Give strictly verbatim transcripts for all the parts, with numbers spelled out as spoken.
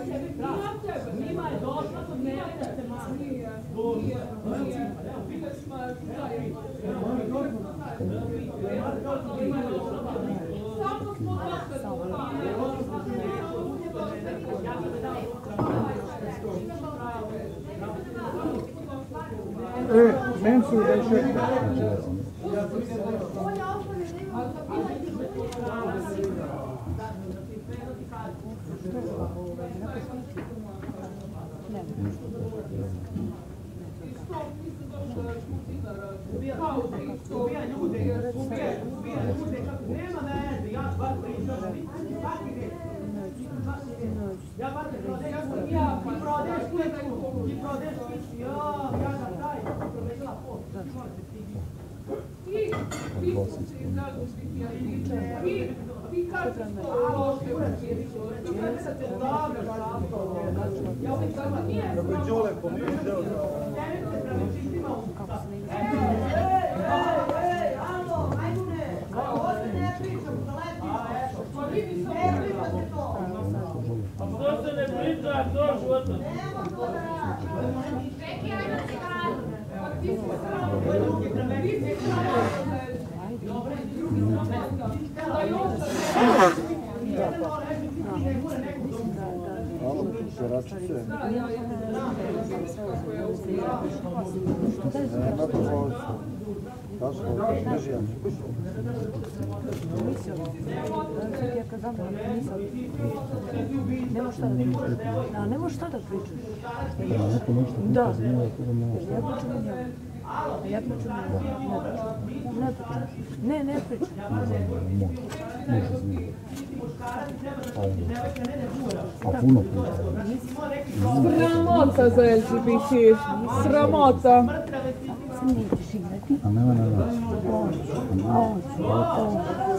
Njima je došla kod mene da se mali. E, meni su da še... Ubija ljude, ubija ljude, ubija ljude, kako nema veze, ja bar pričam, ja bar ne prodeš, ja ti prodeš kuću, ti prodeš kuću, ja, ja da taj, prodešla pot, ti, ti, ti, ti kažeš, alo, ti kažeš, dobro, ja uvijek sama nije, kako je Đole pomišljao, kako se ne ej, alo, majmune, ovdje ne pričam, zaleti, ne pričate to. A što se ne priča, to životno? Nema to da radi. Čeki, ajmo cigaru. Ti si sramo, to je drugi preme, vi si sramo. Dobre, drugi sramo. Da još se Alo, šeračice. Nema to zove se. Kaš hoćeš, drži ja. Nemo šta da pričaš. Da, nemo šta da pričaš. Da. Ja pričam o njemu. Ja pričam o njemu. Ne pričam. Ne, ne pričam. Može znati. A puno puno. Sramota za L G B T. Sramota. Se nećeš igrati? A nema na nas. Oću, oću.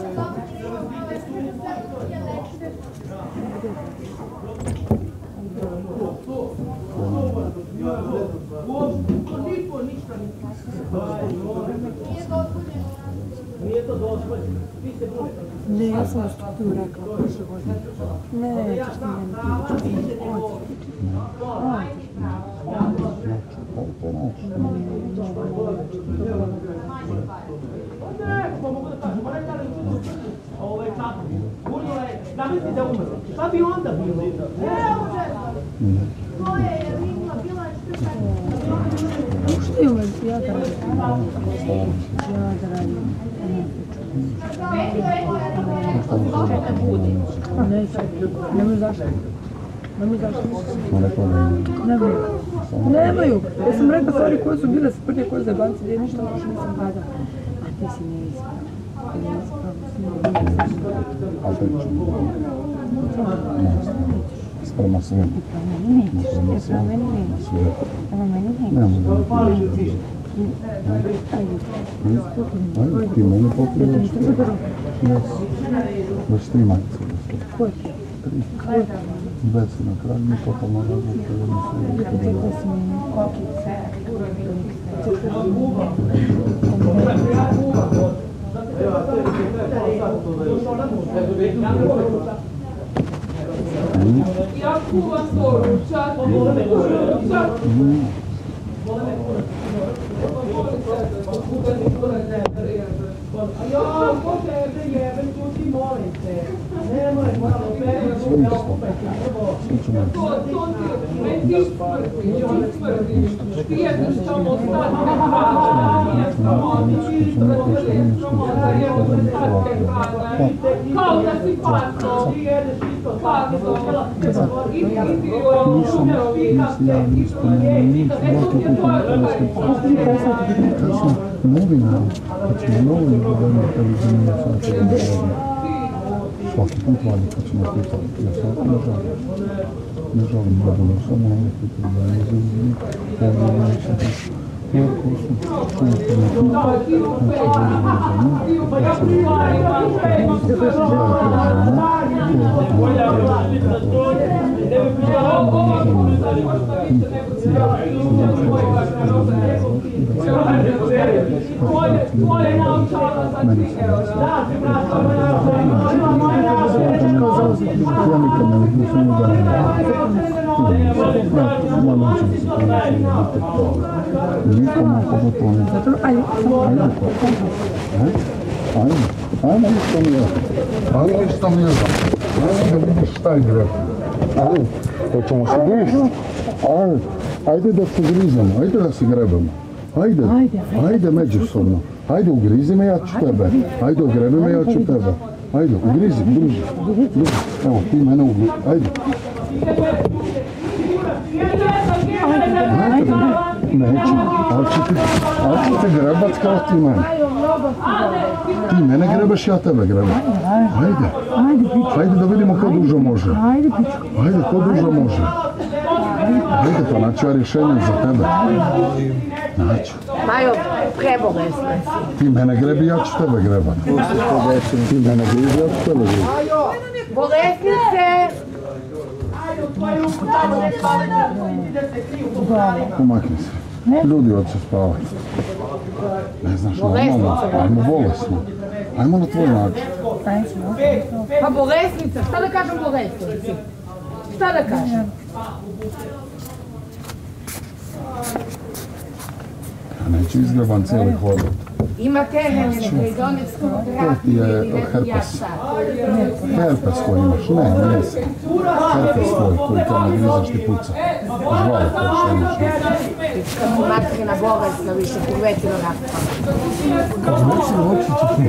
Ne, ja sam što tu rekla prošle godine. Ne, ćeš ti meni pričati. Šta bi onda bilo? To je Ringa bila Što je uvijek? Ja da radim. Ja da radim. Neće. Nemoj zašto. Nemoj zašto. Nemoj. Nemaju. Ja sam rekla stvari koje su bile sprnje, koje za banci, gdje ništa loše nisam gledala. A ti si neispravo. Ti neispravo si neispravo. Sprema svim. Prema meni nećeš. Prema meni nećeš. Prema meni nećeš. Ajde, ti mene pokrivaš. Baš tri majice. Ko je ti? Ko je ti? Bez na kraju mi totalno različite jednu sve. Rekla si mi kokice. Ja kuvam doručak. Ja, ko tebe jebem, tu ti molim te. Nemoj, malo peri, Sve isto. Svi ću meni. to, to ti, ne ti smrtiš, on smrtiš. Ti jedeš tamo ostati, ne hrana, nije samo, ti vidiš da ti je samo, da je ovo slatke hrana. Kao da si paco, ti jedeš isto paco. I ti umjero, vikam te, i to je, i to je, to je to je. Novinar, kad ćemo novi gledanje televizije, sad će da gledamo. Svaki put vadi kad ćemo pitati, ja svaki ne žalim. Ne žalim, gledamo samo ono pitanje, da ne zazivim, ovdje ne više. Jer ko su čuli te ne pitati, znači gledamo za nju, ja sam gledamo za nju, Tvoje naučala sa ti, da ti vraćamo, ja nikad ne vidim samo da Ma non će se ponašati vidite to. Nikoma pogotovo ne. Ajde, Ajde ko. Ajde. Ajde isto mjesto. Ajde isto mjesto. Ajde da vidiš šta je greb. Ajde. Hoćemo se grižiti. Ajde. Ajde da se grizemo. Ajde da se grebemo. Ajde. Ajde međusobno. Ajde ugrizi me, ja ću tebe. Ajde ugrebi me, ja ću tebe. Ajde, ugrizi, ugrizi. Evo, ti mene ugrizi. Ajde. Ajde, neću, ali ću ti, ali ću te grebac kao ti mene. Ti mene grebeš, ja tebe grebam. Ajde, ajde da vidimo ko dužo može. Ajde, ko dužo može. Ajde, pa naću ja rješenje za tebe. Naću. Majo, prebolesna si. Ti mene grebi, ja ću tebe grebat. Ti mene grebi, ja ću tebe grebat. Bolesnice! Umakni se. Ljudi hoće spavati. Ne znaš, normalno. Ajmo bolesno. Ajmo na tvoj način. Pa bolesnica, šta da kažem bolesnici? Šta da kažem? Ja neću izgreban cijeli hodot. Ima temelje, peridonet, To ti je herpes. Herpes koji imaš. Ne, nije se. Herpes tvoj koji kad ne grizaš ti puca. Žvalo to što imaš. Kad mu materina bolesna više povetilo nakon. Kad neći oči ćeš mi.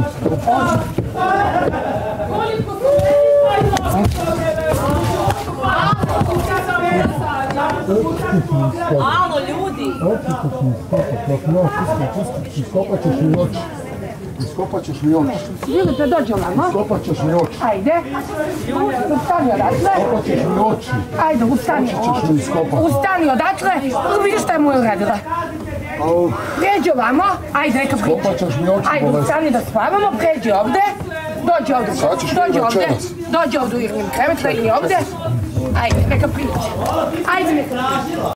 Alo, ljudi! Oči ćeš mi iskopat, dok noć iskopat, iskopat ćeš mi oči. Iskopat ćeš mi oči. Želite dođe ovamo? Iskopat ćeš mi oči. Ajde. Ustani odatle. Iskopat ćeš mi oči. Ajde, ustani. Oči ćeš mi iskopat. Ustani odatle. Vidiš šta je mu uradila. Pređi ovamo. Ajde, neka priča. Iskopat ćeš mi oči, Ajde, bolesno. ustani da spavamo. Pređi ovde. Dođi ovde. Sad ćeš mi Dođi ovde. večeras. Dođi ovde u Irvin krevet. Legni ovde. Ajde, neka priča. Ajde, neka priča.